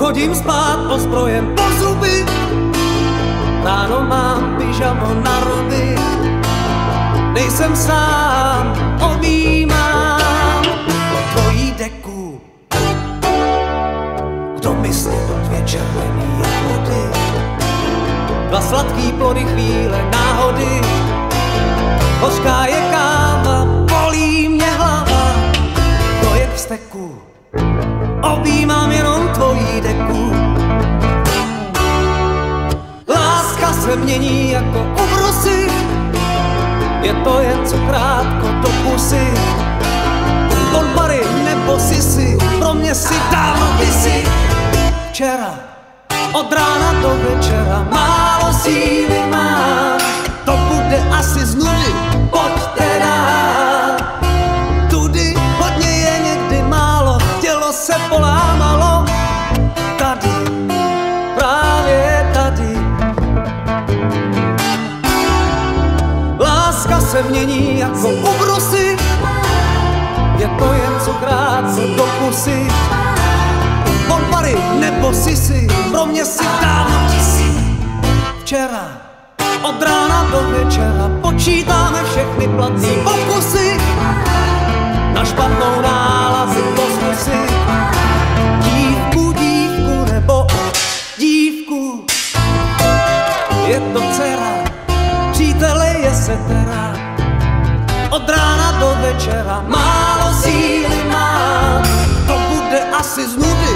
Chodím spát ozbrojen po zuby, ráno mám pyžamo na ruby. Nejsem sám, objímám tvojí deku. Kdo myslí dvě červený jahody, dva sladký plody chvíle náhody. Hořká je káva, bolí mě hlava, to je v steku. Objímám jenom tvojí deku. Láska se mění jako ubrusy, je to jen co krátko do pusy. Od bary nebo sisy, pro mě si dávno kdysi. Včera, od rána do večera, málo síly mám. To bude asi z nudy, pojďte dál. Tudy hodně je někdy málo, tělo se polámalo. Tady, právě tady. Láska se mění jako ubrusy, je to jen co krátce do pusy. Bonbary nebo sisy, pro mě si dávno kdysi. Včera, od rána do večera, počítáme všechny platný pokusy. Na špatnou náladu poskusy. Dívku, dívku nebo dívku, je to dcera, přítele je setera. Od rána do večera málo síly mám, to bude asi z nudy.